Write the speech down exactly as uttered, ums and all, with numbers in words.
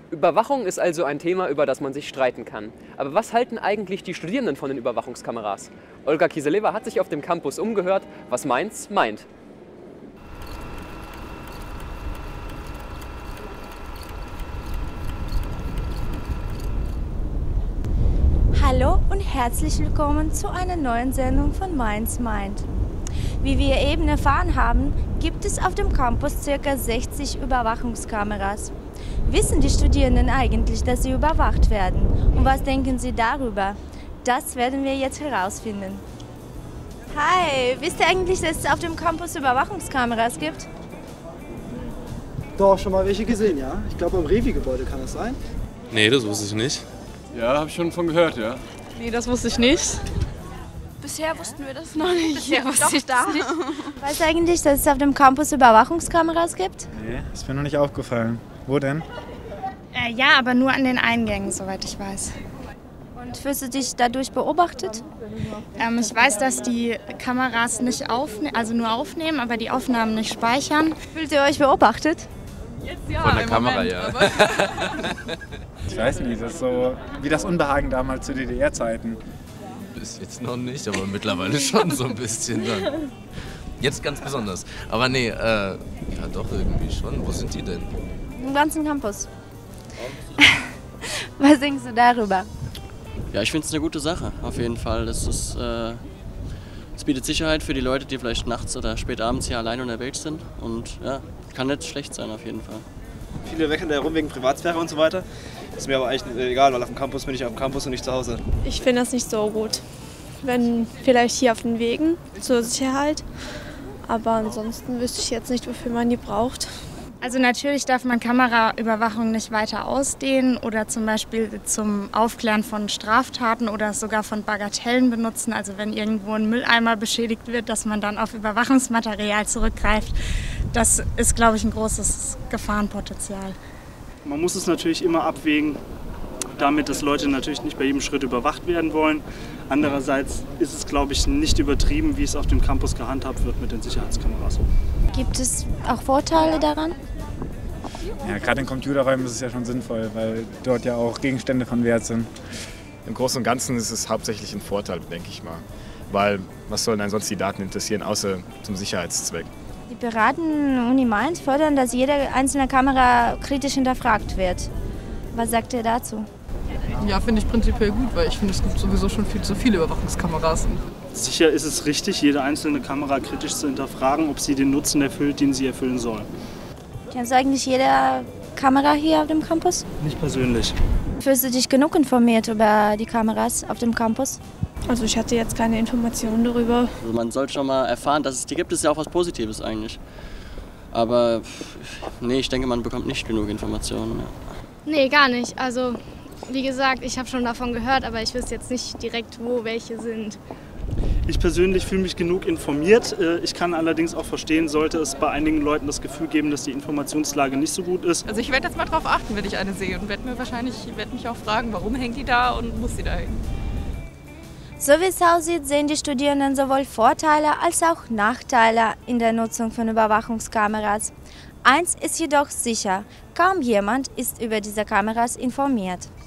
Überwachung ist also ein Thema, über das man sich streiten kann. Aber was halten eigentlich die Studierenden von den Überwachungskameras? Olga Kiselewa hat sich auf dem Campus umgehört, was Mainz meint. Hallo und herzlich willkommen zu einer neuen Sendung von Mainz meint. Wie wir eben erfahren haben, gibt es auf dem Campus ca. sechzig Überwachungskameras. Wissen die Studierenden eigentlich, dass sie überwacht werden? Und was denken sie darüber? Das werden wir jetzt herausfinden. Hi, wisst ihr eigentlich, dass es auf dem Campus Überwachungskameras gibt? Doch, schon mal welche gesehen, ja? Ich glaube, am Revi-Gebäude kann das sein. Nee, das wusste ich nicht. Ja, habe ich schon von gehört, ja. Nee, das wusste ich nicht. Bisher wussten wir das noch nicht. Bisher wusste Doch, ich das nicht. Weißt du eigentlich, dass es auf dem Campus Überwachungskameras gibt? Nee, ist mir noch nicht aufgefallen. Wo denn? Äh, ja, aber nur an den Eingängen, soweit ich weiß. Und fühlst du dich dadurch beobachtet? Ähm, ich weiß, dass die Kameras nicht aufnehmen, also nur aufnehmen, aber die Aufnahmen nicht speichern. Fühlt ihr euch beobachtet? Jetzt ja, Von der im Kamera, Moment, ja. aber- Ich weiß nicht, das ist so wie das Unbehagen damals zu D D R-Zeiten. Bis jetzt noch nicht, aber mittlerweile schon so ein bisschen dann. Jetzt ganz besonders. Aber nee, äh, ja doch irgendwie schon. Wo sind die denn? Im ganzen Campus. Was denkst du darüber? Ja, ich finde es eine gute Sache, auf jeden Fall. Es ist, äh, es bietet Sicherheit für die Leute, die vielleicht nachts oder spät abends hier allein unterwegs sind. Und ja, kann nicht schlecht sein, auf jeden Fall. Viele meckern da herum wegen Privatsphäre und so weiter. Ist mir aber eigentlich egal, weil auf dem Campus bin ich auf dem Campus und nicht zu Hause. Ich finde das nicht so gut. Wenn vielleicht hier auf den Wegen zur Sicherheit. Aber ansonsten wüsste ich jetzt nicht, wofür man die braucht. Also natürlich darf man Kameraüberwachung nicht weiter ausdehnen oder zum Beispiel zum Aufklären von Straftaten oder sogar von Bagatellen benutzen. Also wenn irgendwo ein Mülleimer beschädigt wird, dass man dann auf Überwachungsmaterial zurückgreift. Das ist, glaube ich, ein großes Gefahrenpotenzial. Man muss es natürlich immer abwägen, damit dass Leute natürlich nicht bei jedem Schritt überwacht werden wollen. Andererseits ist es, glaube ich, nicht übertrieben, wie es auf dem Campus gehandhabt wird mit den Sicherheitskameras. Gibt es auch Vorteile daran? Ja, gerade in Computerräumen ist es ja schon sinnvoll, weil dort ja auch Gegenstände von Wert sind. Im Großen und Ganzen ist es hauptsächlich ein Vorteil, denke ich mal. Weil was sollen einen sonst die Daten interessieren, außer zum Sicherheitszweck? Die Piraten Uni Mainz fordern, dass jede einzelne Kamera kritisch hinterfragt wird. Was sagt ihr dazu? Ja, finde ich prinzipiell gut, weil ich finde, es gibt sowieso schon viel zu viele Überwachungskameras. Sicher ist es richtig, jede einzelne Kamera kritisch zu hinterfragen, ob sie den Nutzen erfüllt, den sie erfüllen soll. Kennst du eigentlich jede Kamera hier auf dem Campus? Nicht persönlich. Fühlst du dich genug informiert über die Kameras auf dem Campus? Also ich hatte jetzt keine Informationen darüber. Also man sollte schon mal erfahren, dass es die gibt, ist ja auch was Positives eigentlich. Aber nee, ich denke, man bekommt nicht genug Informationen. Ja. Nee, gar nicht. Also wie gesagt, ich habe schon davon gehört, aber ich wüsste jetzt nicht direkt, wo welche sind. Ich persönlich fühle mich genug informiert. Ich kann allerdings auch verstehen, sollte es bei einigen Leuten das Gefühl geben, dass die Informationslage nicht so gut ist. Also ich werde jetzt mal drauf achten, wenn ich eine sehe und werde mir wahrscheinlich, werde mich auch fragen, warum hängt die da und muss sie da hängen. So wie es aussieht, sehen die Studierenden sowohl Vorteile als auch Nachteile in der Nutzung von Überwachungskameras. Eins ist jedoch sicher, kaum jemand ist über diese Kameras informiert.